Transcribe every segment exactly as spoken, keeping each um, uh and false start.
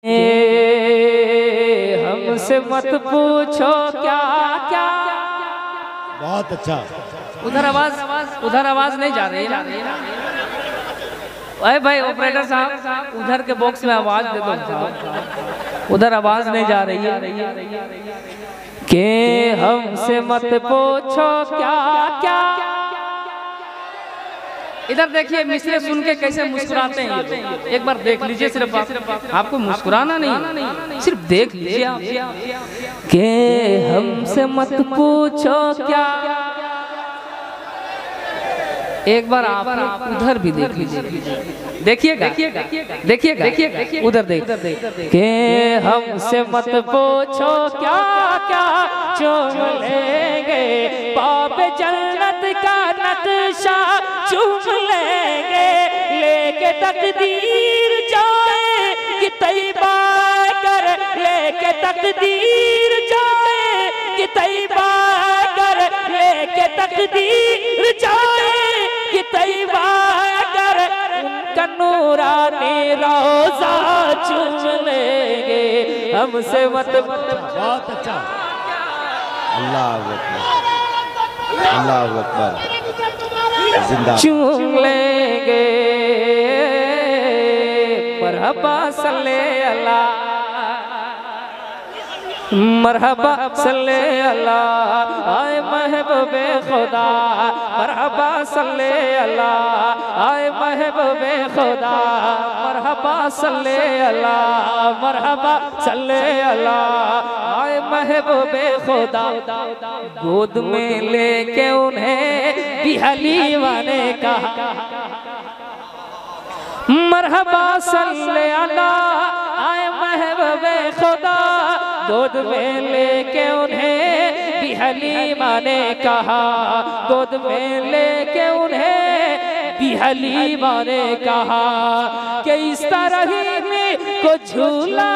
हमसे मत पूछो क्या क्या। बहुत अच्छा। उधर आवाज उधर आवाज नहीं जा रही है। अरे भाई ऑपरेटर साहब उधर के बॉक्स में आवाज दे दो साहब, उधर आवाज नहीं जा रही है। कि हमसे मत पूछो क्या क्या। इधर देखिए मिसरे सुन के कैसे मुस्कुराते हैं ये, एक बार देख लीजिए। सिर्फ आप, आपको मुस्कुराना नहीं, सिर्फ देख लीजिए आप। के हमसे मत पूछो क्या। एक बार आप उधर भी देख लीजिए, देखिएगा देखिएगा देखिएगा उधर देख के हमसे मत पूछो क्या क्या। चूम लेंगे बाब जन्नत का नक्शा, चूम लेंगे लेके तकदीर जाए कि तैबा कर, लेके तकदीर जाए कि तैबा कर, लेके तकदीर जाए कि तैबा कर। उनका नूरानी रोज़ा चूम लेंगे हमसे मत। बहुत अच्छा। अल्लाह अकबर, अल्लाह अकबर। जिंदा चूम लेंगे मरहबा सल्ले अला, मरहबा सल्ले अला आए महबूबे खुदा, मरहबा सल्ले अला आए महबूबे खुदा, मरहबा सल्ले अला, मरहबा सल्ले अला आए महबूबे खुदा। गोद में लेके उन्हें भी हलीमा ने कहा, मरहबा सल्ले अला आए महबूबे खुदा। गोद में लेके उन्हें भी हलीमा ने कहा, गोद में लेके उन्हें भी हलीमा ने कहा कि इस तरह ही में को झूला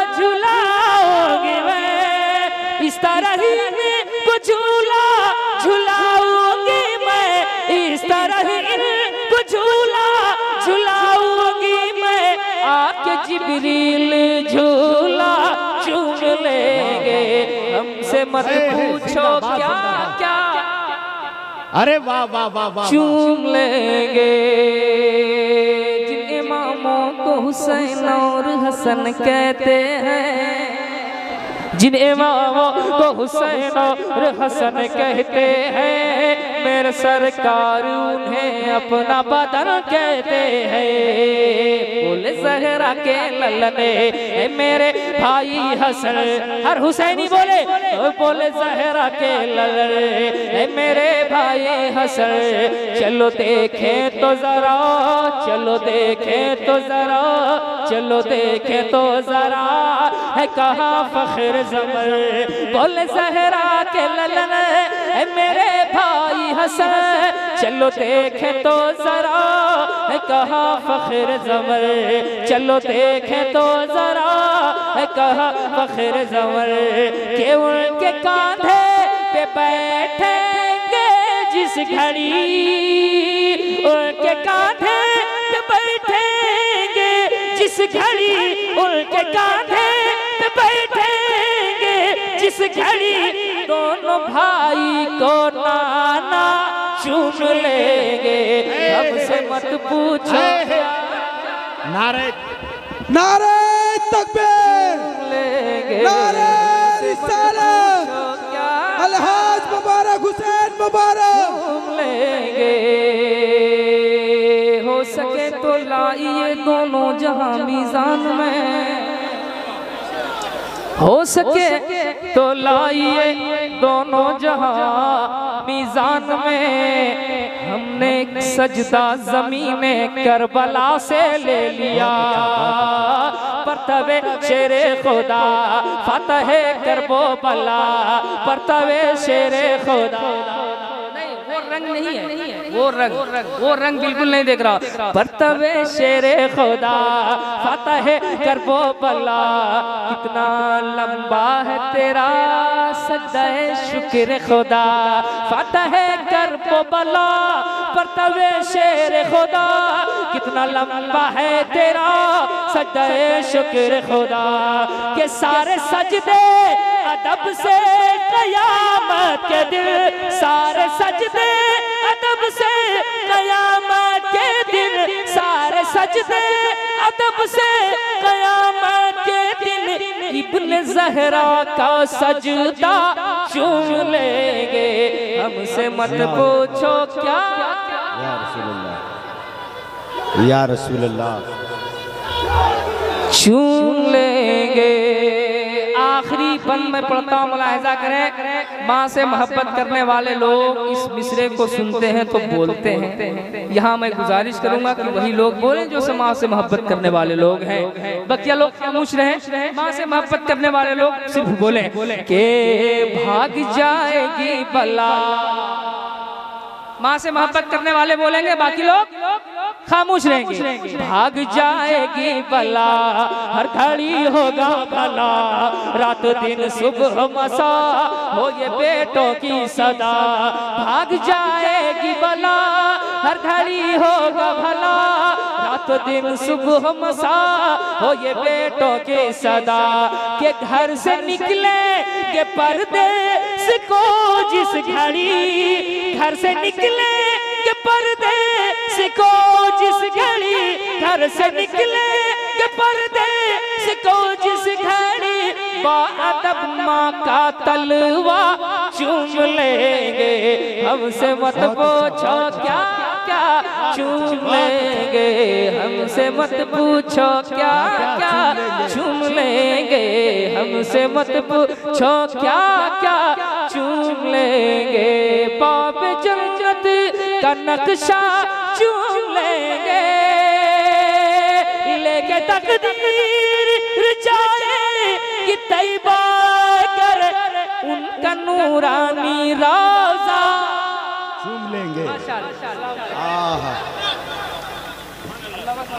झूलाओगे मैं, इस तरह ही में को झूला झूलाऊंगी मैं, इस तरह ही को झूला झूलाऊंगी मैं। आके जिब्रील झूला चूम लेंगे हमसे मत पूछो क्या क्या। अरे वाह वाह वाह वाह। चूम लेंगे जिन इमामों को हुसैन और हसन कहते हैं, जिन इमामों को हुसैन और हसन कहते हैं, मेरे सरकार उन्हें अपना बदन कहते हैं। बोले ज़हरा के ललने मेरे भाई हसन, हर हुसैनी बोले बोले ज़हरा के ललने मेरे भाई हसन। चलो देखें तो जरा, चलो देखें तो जरा, चलो देखें तो जरा है कहाँ फख्र ज़मर। बोले ज़हरा के ललने मेरे भाई हसन, चलो देखें तो जरा है कहाँ फख्र ज़मर, चलो देखें तो जरा है कहाँ फख्र ज़मर। के उनके कांधे पे बैठेंगे जिस घड़ी, उनके कांधे पे बैठेंगे जिस घड़ी, उनके कांधे पे बैठेंगे जिस घड़ी। दोनों भाई को नाना चूम लेंगे हमसे मत पूछो। नारे नारे तकबीर, नारे रिसालत, अलहाज मुबारक हुसैन मुबारक। चूम लेंगे हो सके तो लाइए दोनों जहां मीज़ान में, हो सके तो लाइए दोनों जहां मीज़ान में। हमने सजदा ज़मीने करबला से ले लिया, परतवे शेरे खुदा फतह करबो बला, परतवे शेरे खुदा। वो रंग नहीं है, वो रंग वो रंग बिल्कुल नहीं देख रहा। परतवे शेरे खुदा फतह करबो बला, कितना लंबा है तेरा सजदा शुक्र खुदा, फतह कर करबो बला परतवे शेर खुदा, कितना लंबा है तेरा सजदे शुक्र खुदा, के सारे सजदे अदब से कयामत के दिन, सारे सजदे अदब से कयामत के दिन, सारे सजदे अदब से कयामत के दिन, इब्न ज़हरा का सजदा चूम लेंगे, हमसे मत पूछो क्या। या रसूलल्लाह, या रसूलल्लाह, चूम लेंगे। आखिरी बंद में पढ़ता हूँ, मुलाहिजा करें। माँ से मोहब्बत करने वाले लोग इस मिसरे को सुनते हैं तो बोलते हैं। यहाँ मैं गुजारिश करूंगा कि वही लोग बोलें जो से माँ से मोहब्बत करने वाले लोग हैं, बकिया लोग खामोश रहें। माँ से मोहब्बत करने वाले लोग सिर्फ बोलें के भाग जाएगी बला। माँ से मोहब्बत करने वाले बोलेंगे, बाकी लोग खामोश रहेंगे। भाग जाएगी बला, हर घड़ी होगा भला, रात दिन सुबह मसा हो ये बेटों की सदा। भाग जाएगी बला, हर घड़ी होगा भला, रात दिन सुबह मसा हो ये बेटों की सदा। के घर से निकले के परदेस को जिस घड़ी, घर से निकले के परदेस को जिस घड़ी, घर से निकले के परदेस को जिस घड़ी, बाअदब माँ का तलवा चूम लेंगे, हमसे मत पूछो क्या क्या चूम लेंगे, हमसे मत पूछो क्या क्या चूम लेंगे, हमसे मत पूछो क्या क्या चूम लेंगे। बाब जन्नत का नक्शा चूम लेंगे, लेके तकदीर जाए कि तैबा कर उनका नूरानी रोज़ा चूम लेंगे। आहा।